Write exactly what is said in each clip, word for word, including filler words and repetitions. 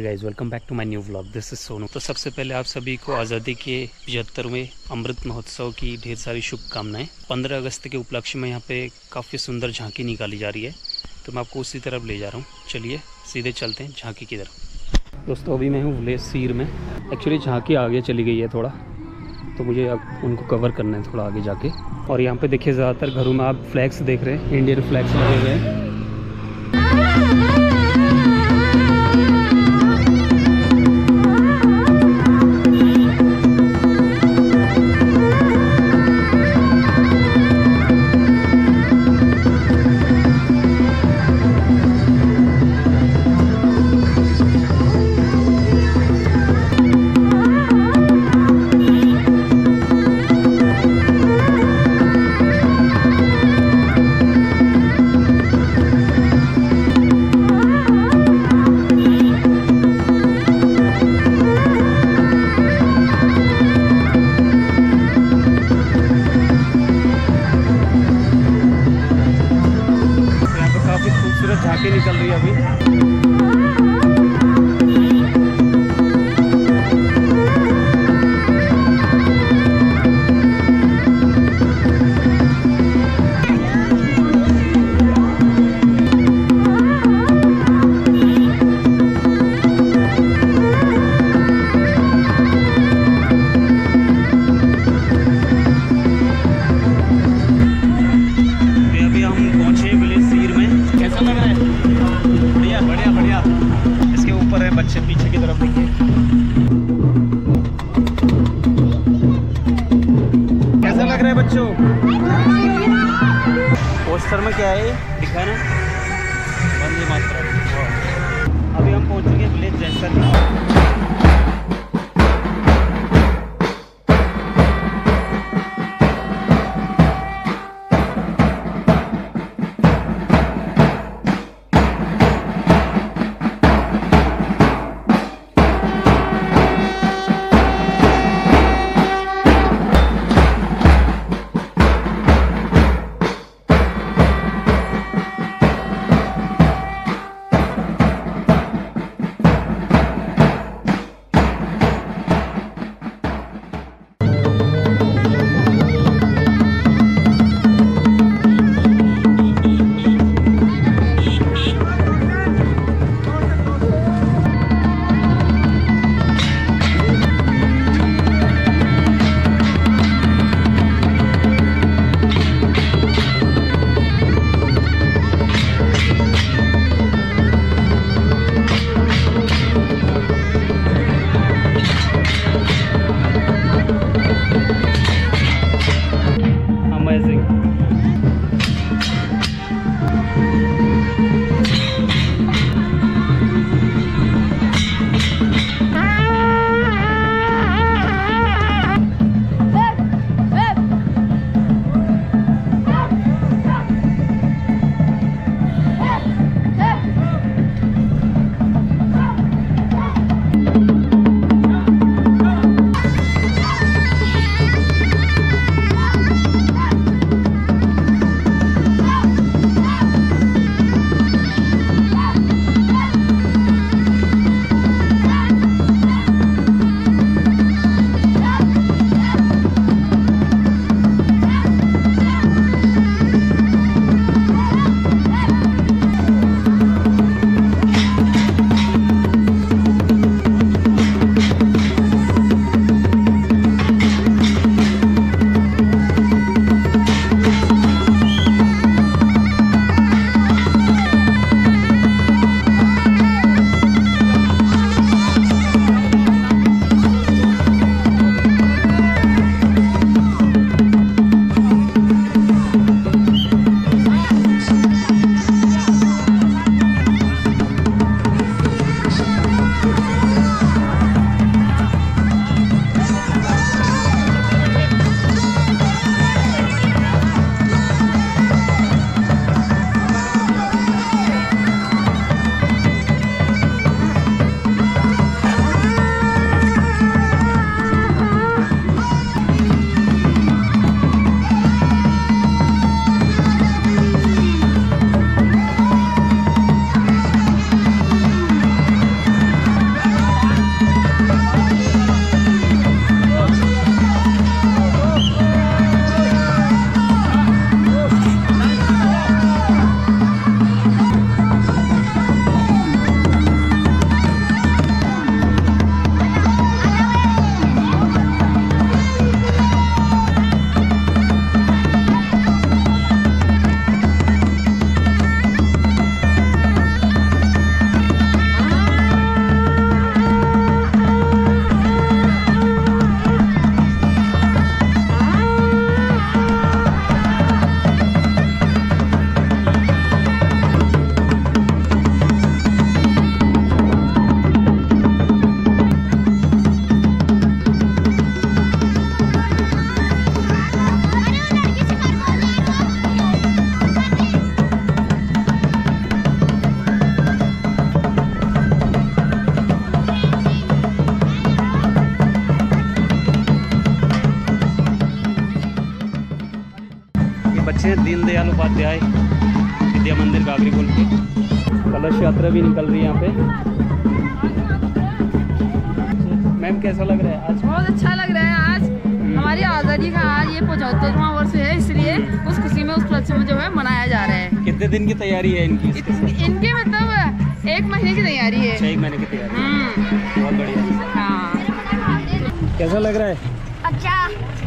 Guys, welcome back to my new vlog. This is Sonu. तो सबसे पहले आप सभी को आज़ादी के पचहत्तरवें अमृत महोत्सव की ढेर सारी शुभकामनाएं। पंद्रह अगस्त के उपलक्ष्य में यहाँ पे काफ़ी सुंदर झांकी निकाली जा रही है, तो मैं आपको उसी तरफ ले जा रहा हूँ। चलिए सीधे चलते हैं झांकी की तरफ। दोस्तों अभी मैं हूँ विलेज सीर में। एक्चुअली झांकी आगे चली गई है थोड़ा, तो मुझे अब उनको कवर करना है थोड़ा आगे जाके। और यहाँ पे देखिए ज़्यादातर घरों में आप फ्लैग्स देख रहे हैं, इंडियन फ्लैग्स लगे हुए हैं। झांकी निकल रही है अभी। अभी हम पहुंचे विलेज सीर में। कैसा लग रहा है? बढ़िया बढ़िया बढ़िया। इसके ऊपर है बच्चे, पीछे की तरफ देखिए। कैसा लग रहा है बच्चों? पोस्टर में क्या है दिखा ना, वंदे मातरम। अभी हम पहुंच चुके हैं विलेज जैसलमेर। बच्चे हैं दीनदयाल उपाध्याय विद्या मंदिर गागरी बोल के। कलश यात्रा भी निकल रही है यहाँ पे। मैम कैसा लग रहा है आज? बहुत अच्छा लग रहा है। आज हमारी आज़ादी का आज ये पचहत्तरवां वर्ष है, इसलिए उस खुशी में उस उपलक्ष्य में जो है मनाया जा रहा है। कितने दिन की तैयारी है इनकी? इनके मतलब एक महीने की तैयारी है। एक महीने की तैयारी। बहुत बढ़िया। हाँ। कैसा लग रहा है? अच्छा।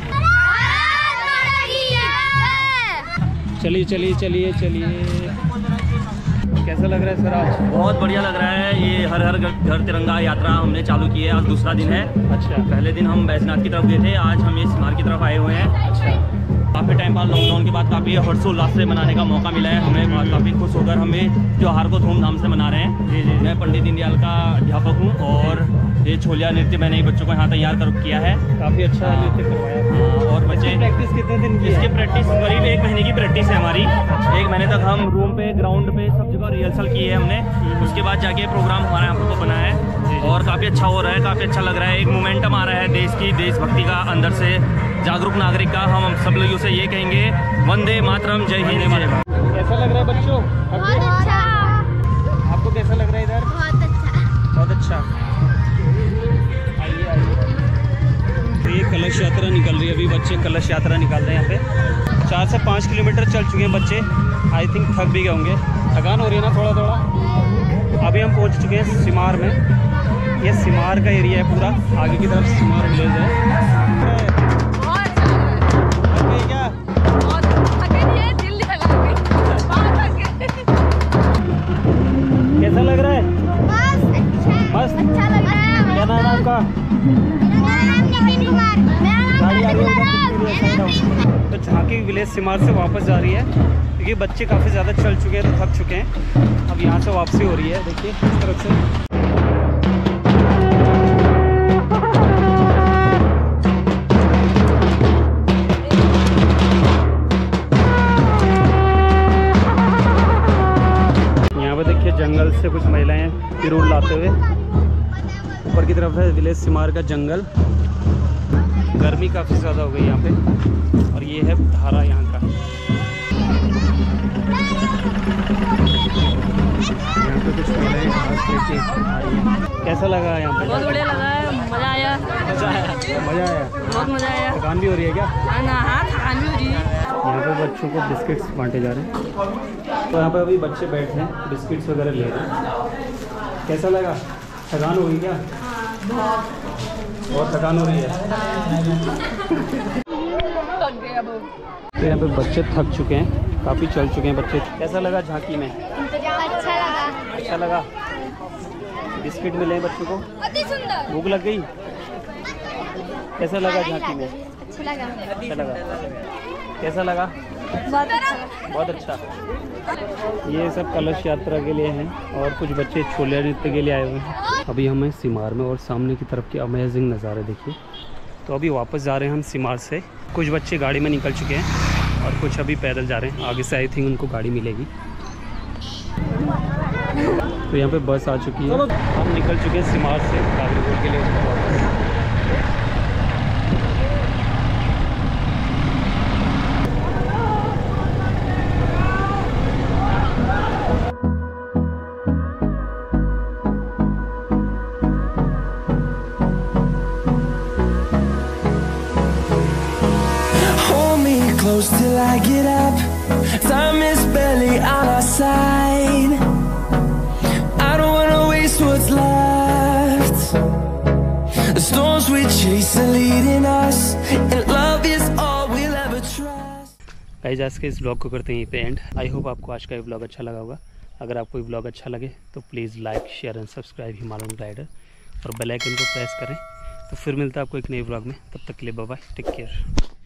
चलिए चलिए चलिए चलिए। कैसा लग रहा है सर आज? बहुत बढ़िया लग रहा है। ये हर हर घर तिरंगा यात्रा हमने चालू की है, आज दूसरा दिन है। अच्छा। पहले दिन हम बैजनाथ की तरफ गए थे, आज हम ये सिमार की तरफ आए हुए हैं। अच्छा। काफ़ी टाइम बाद लॉकडाउन के बाद काफ़ी हर्षोल्लास से मनाने का मौका मिला है हमें। काफ़ी खुश होकर हमें त्योहार को धूमधाम से मना रहे हैं। जी जी। मैं पंडित दीनदयाल का अध्यापक हूँ और ये छोलिया नृत्य मैंने बच्चों को यहाँ तैयार कर किया है। काफ़ी अच्छा नृत्य करवाया। हाँ, और बच्चे प्रैक्टिस कितने दिन की? इसकी प्रैक्टिस करीब एक महीने की प्रैक्टिस है हमारी। एक महीने तक हम रूम पे, ग्राउंड पे सब जगह रिहर्सल किए है हमने। उसके बाद जाके प्रोग्राम हमारा यहाँ पर बना है और काफ़ी अच्छा हो रहा है, काफ़ी अच्छा लग रहा है। एक मोमेंटम आ रहा है देश की, देशभक्ति का, अंदर से जागरूक नागरिक का। हम सब लोगों से ये कहेंगे, वंदे मातरम, जय हिंद। कैसा लग रहा है बच्चों? बहुत अच्छा। आपको कैसा लग रहा है इधर? बहुत अच्छा। बहुत अच्छा। आइए आइए। तो ये कलश यात्रा निकल रही है, अभी बच्चे कलश यात्रा निकाल रहे हैं यहाँ पे। चार से पाँच किलोमीटर चल चुके हैं बच्चे। आई थिंक थक भी गए होंगे। थकान हो रही है ना थोड़ा थोड़ा। अभी हम पहुँच चुके हैं सिमार में। ये सिमार का एरिया है पूरा, आगे की तरफ सिमार विलेज है। कैसा लग रहा है? बस अच्छा। मस्त। अच्छा लग रहा है। क्या नाम है आपका? मेरा नाम नितिन कुमार। मेरा नाम तो झांकी विलेज सिमार से वापस जा रही है क्योंकि बच्चे काफ़ी ज़्यादा चल चुके हैं, तो थक चुके हैं। अब यहाँ से वापसी हो रही है। देखिए इस तरफ से। जंगल से कुछ महिलाएं पिरूल लाते हुए। ऊपर की तरफ है विलेज सिमार का जंगल। गर्मी काफ़ी ज़्यादा हो गई यहाँ पे। और ये है धारा यहाँ का। यहाँ पे कुछ महिलाएं घास लेके आई हैं। कैसा लगा यहाँ पे? बहुत बढ़िया लगा है, मज़ा आया। मज़ा आया। मज़ा आया। बहुत मज़ा आया। थकान भी हो रही है क्या? हाँ, थकान भी हो रही है। यहाँ पे बच्चों को बिस्किट्स बांटे जा रहे हैं। तो यहाँ पे अभी बच्चे बैठे हैं, बिस्किट्स वगैरह ले रहे हैं। कैसा लगा? थकान हो गई क्या? बहुत थकान हो रही है। तो यहाँ पे बच्चे थक चुके हैं, काफ़ी चल चुके हैं बच्चे। कैसा लगा झांकी में? अच्छा लगा। अच्छा लगा। बिस्किट मिले बच्चों को? अति सुंदर। भूख लग गई? कैसा लगा झांकी में? अच्छा लगा। अच्छा लगा। कैसा लगा? बहुत अच्छा। बहुत अच्छा। ये सब कलश यात्रा के लिए हैं और कुछ बच्चे छोलिया नृत्य के लिए आए हुए हैं। अभी हमें सिमार में और सामने की तरफ के अमेजिंग नज़ारे देखिए। तो अभी वापस जा रहे हैं हम सिमार से। कुछ बच्चे गाड़ी में निकल चुके हैं और कुछ अभी पैदल जा रहे हैं। आगे से आई थिंक उनको गाड़ी मिलेगी। तो यहाँ पे बस आ चुकी है। हम निकल चुके हैं सिमार से गागरीपुर के लिए वापस। Close till I get up. Time is barely on our side. I don't wanna waste what's left. The storms we chase are leading us, and love is all we'll ever trust. Guys आज के इस blog को करते हैं यहीं पे and. I hope आपको आज का ये ब्लॉग अच्छा लगा होगा। अगर आपको ये ब्लॉग अच्छा लगे तो please like share and subscribe Himalayan rider और बेल आइकन को प्रेस करें। तो फिर मिलता है आपको एक नए ब्लॉग में। तब तक के लिए बाय बाय, टेक केयर।